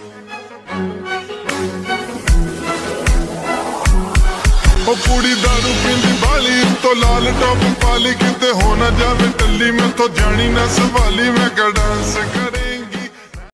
ओ कुड़ी दारू पींदी बाली तो लाल टॉप पाली किते हो ना जावे टल्ली में तो जानी ना सवाली मैं क्या डांस करे।